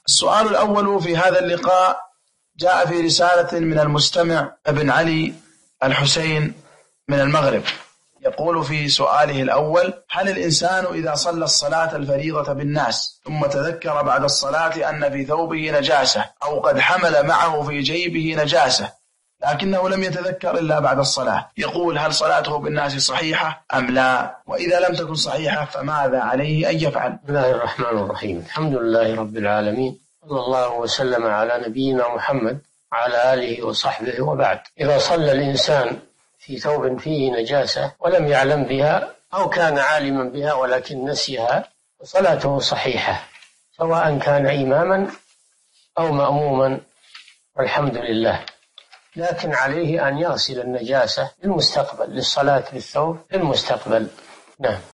السؤال الأول في هذا اللقاء جاء في رسالة من المستمع ابن علي الحسين من المغرب، يقول في سؤاله الأول: هل الإنسان إذا صلى الصلاة الفريضة بالناس ثم تذكر بعد الصلاة أن في ثوبه نجاسة أو قد حمل معه في جيبه نجاسة لكنه لم يتذكر إلا بعد الصلاة، يقول هل صلاته بالناس صحيحة أم لا؟ وإذا لم تكن صحيحة فماذا عليه أن يفعل؟ بسم الله الرحمن الرحيم. الحمد لله رب العالمين، صلى الله وسلم على نبينا محمد وعلى آله وصحبه، وبعد. إذا صلى الإنسان في ثوب فيه نجاسة ولم يعلم بها أو كان عالما بها ولكن نسيها فصلاته صحيحة، سواء كان إماما أو مأموما، والحمد لله. لكن عليه أن يغسل النجاسة للمستقبل، للصلاة بالثوب للمستقبل. نعم.